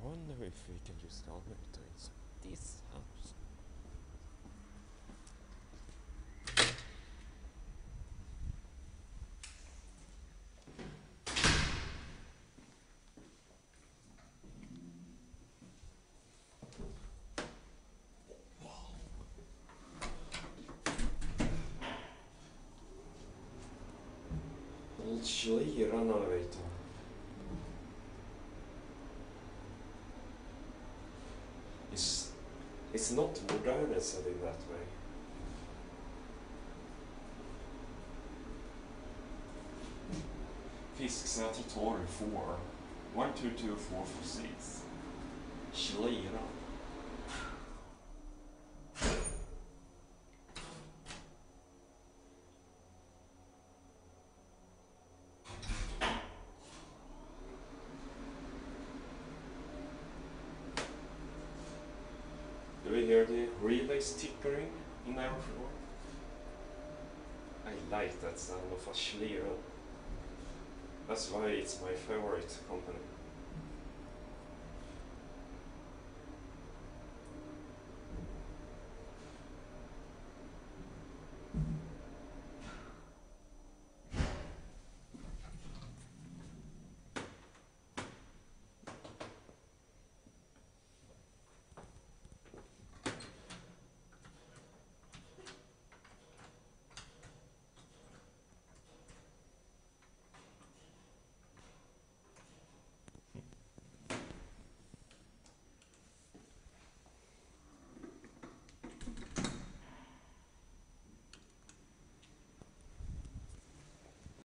wonder if we can use the elevator inside this house. Old Schlieren elevator. It's not modern said in that way. Fisksätra torg 4. 122446. Schlieren. Do we hear the relays tickering in our floor? I like that sound of a Schlieren. That's why it's my favorite company.